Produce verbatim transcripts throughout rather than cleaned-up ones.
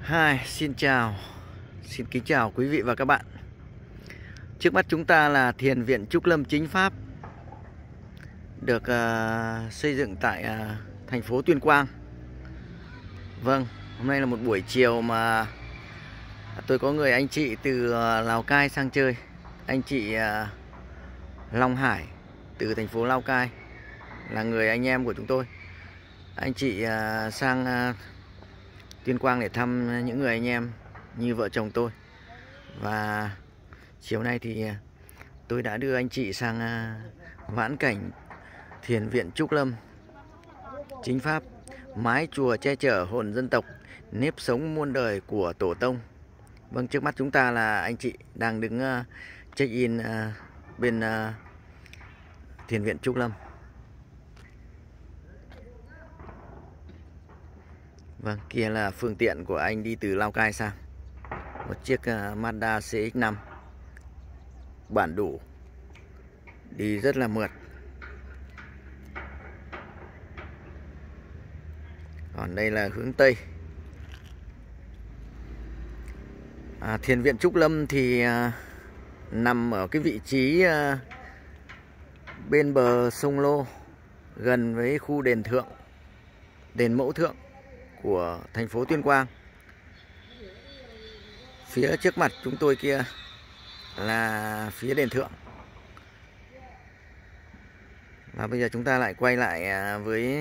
Hi, xin chào, xin kính chào quý vị và các bạn. Trước mắt chúng ta là Thiền viện Trúc Lâm Chính Pháp, được uh, xây dựng tại uh, thành phố Tuyên Quang. Vâng, hôm nay là một buổi chiều mà tôi có người anh chị từ uh, Lào Cai sang chơi. Anh chị uh, Long Hải từ thành phố Lào Cai là người anh em của chúng tôi. Anh chị uh, sang uh, Tuyên Quang để thăm những người anh em như vợ chồng tôi. Và chiều nay thì tôi đã đưa anh chị sang vãn cảnh Thiền viện Trúc Lâm Chính Pháp, mái chùa che chở hồn dân tộc, nếp sống muôn đời của tổ tông. Vâng, trước mắt chúng ta là anh chị đang đứng check in bên Thiền viện Trúc Lâm. Vâng, kia là phương tiện của anh đi từ Lào Cai sang. Một chiếc Mazda C X năm bản đủ, đi rất là mượt. Còn đây là hướng Tây. à, Thiền viện Trúc Lâm thì à, nằm ở cái vị trí à, bên bờ sông Lô, gần với khu đền Thượng, đền Mẫu Thượng của thành phố Tuyên Quang. Phía trước mặt chúng tôi kia là phía đền Thượng. Và bây giờ chúng ta lại quay lại với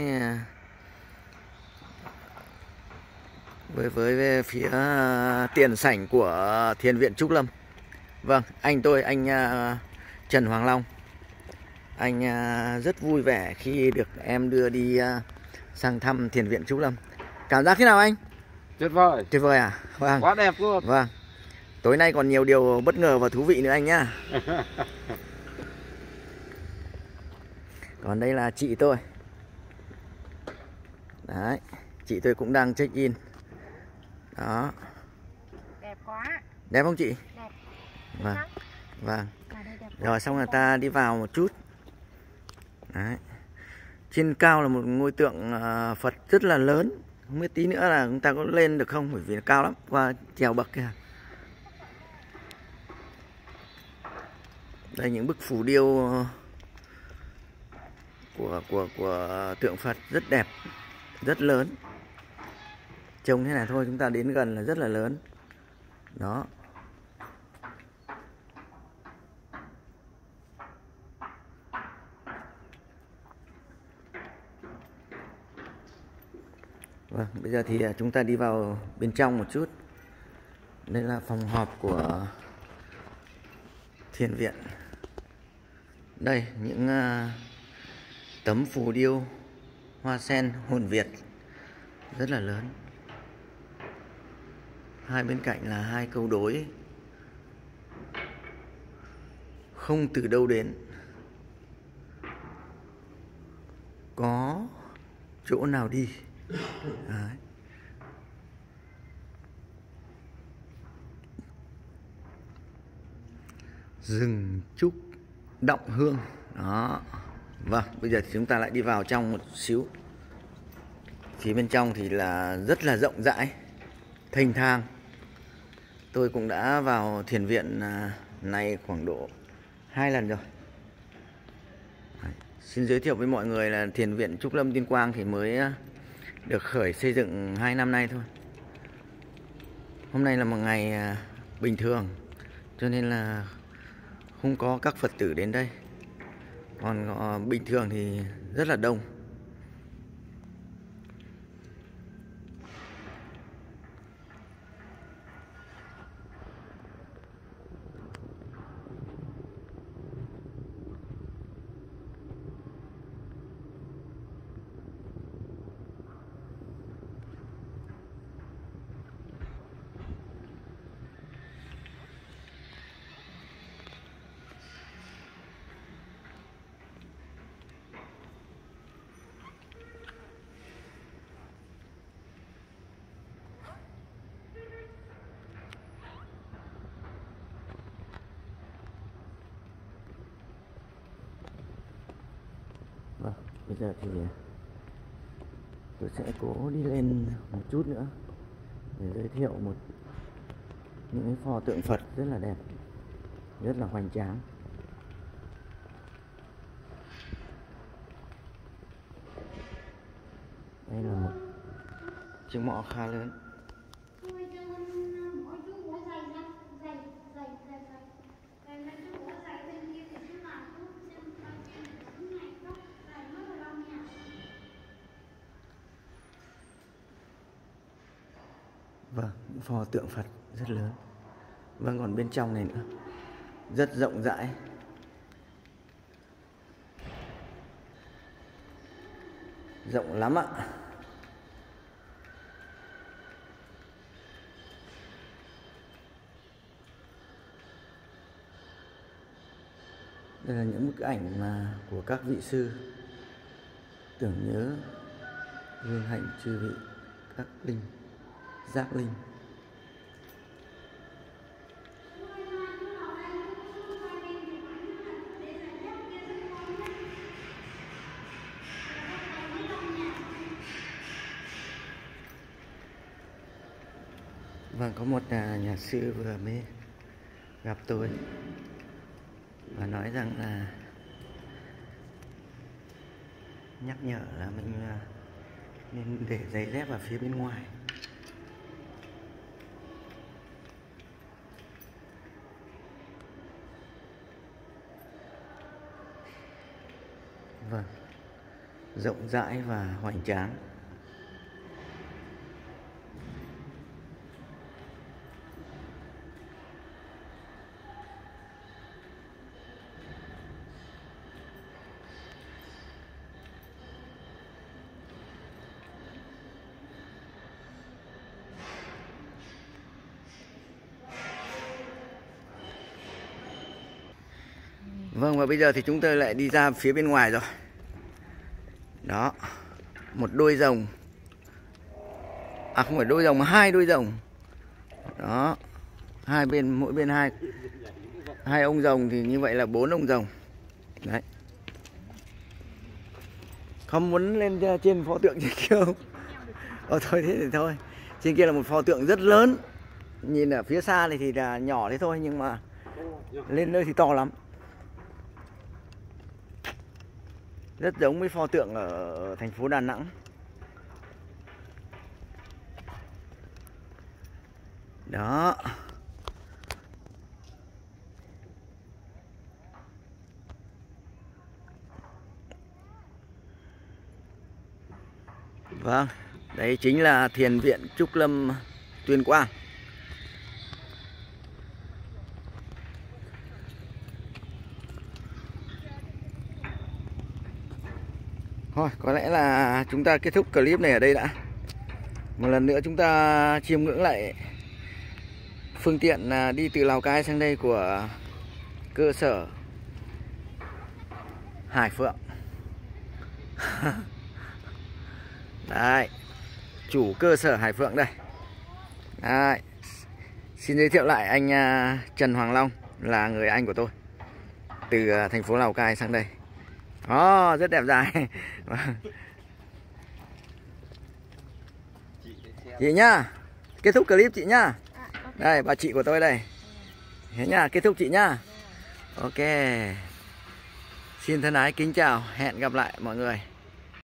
với với, với phía tiền sảnh của Thiền viện Trúc Lâm. Vâng, anh tôi, anh Trần Hoàng Long, anh rất vui vẻ khi được em đưa đi sang thăm Thiền viện Trúc Lâm. Cảm giác thế nào anh? Tuyệt vời. Tuyệt vời à? Vâng. Quá đẹp luôn. Vâng. Tối nay còn nhiều điều bất ngờ và thú vị nữa anh nhá. Còn đây là chị tôi. Đấy, chị tôi cũng đang check in. Đó. Đẹp quá. Đẹp không chị? Đẹp. Vâng. Vâng. Rồi xong là ta đi vào một chút. Đấy. Trên cao là một ngôi tượng Phật rất là lớn. Không biết tí nữa là chúng ta có lên được không, bởi vì nó cao lắm, qua trèo bậc kìa. Đây những bức phù điêu của của của tượng Phật rất đẹp, rất lớn. Trông thế này thôi, chúng ta đến gần là rất là lớn. Đó. Vâng, bây giờ thì chúng ta đi vào bên trong một chút. Đây là phòng họp của Thiền viện. Đây, những uh, tấm phù điêu hoa sen hồn Việt rất là lớn. Hai bên cạnh là hai câu đối: không từ đâu đến, có chỗ nào đi. Đấy. Rừng trúc động hương. Đó. Vâng, bây giờ thì chúng ta lại đi vào trong một xíu. Phía bên trong thì là rất là rộng rãi, thênh thang. Tôi cũng đã vào thiền viện này khoảng độ hai lần rồi. Đấy. Xin giới thiệu với mọi người là Thiền viện Trúc Lâm Tuyên Quang thì mới được khởi xây dựng hai năm nay thôi. Hôm nay là một ngày bình thường, cho nên là không có các Phật tử đến đây. Còn bình thường thì rất là đông. Vâng, bây giờ thì tôi sẽ cố đi lên một chút nữa để giới thiệu một những cái pho tượng Phật rất là đẹp, rất là hoành tráng. Đây là một chiếc mõ khá lớn. Vâng, những pho tượng Phật rất lớn. Vâng, còn bên trong này nữa rất rộng rãi. Rộng lắm ạ. Đây là những bức ảnh mà của các vị sư tưởng nhớ hương hạnh chư vị các linh, giác linh. Vâng, có một nhà, nhà sư vừa mới gặp tôi và nói rằng là nhắc nhở là mình nên để giày dép ở phía bên ngoài. Vâng, rộng rãi và hoành tráng. Vâng, và bây giờ thì chúng tôi lại đi ra phía bên ngoài rồi. Đó, một đôi rồng. À không phải đôi rồng mà hai đôi rồng. Đó, hai bên, mỗi bên hai hai ông rồng thì như vậy là bốn ông rồng. Đấy. Không muốn lên trên pho tượng trên kia không? Ờ thôi thế thì thôi. Trên kia là một pho tượng rất lớn. Nhìn ở phía xa này thì là nhỏ thế thôi, nhưng mà lên nơi thì to lắm. Rất giống với pho tượng ở thành phố Đà Nẵng. Đó. Vâng, đấy chính là Thiền viện Trúc Lâm Tuyên Quang. Thôi, có lẽ là chúng ta kết thúc clip này ở đây đã. Một lần nữa chúng ta chiêm ngưỡng lại phương tiện đi từ Lào Cai sang đây của cơ sở Hải Phượng. Đấy, chủ cơ sở Hải Phượng đây. Đấy. Xin giới thiệu lại anh Trần Hoàng Long là người anh của tôi từ thành phố Lào Cai sang đây. Oh, rất đẹp dài. Chị nhá, kết thúc clip chị nhá. Đây, bà chị của tôi đây. Thế nhá, kết thúc chị nhá. Ok. Xin thân ái kính chào, hẹn gặp lại mọi người.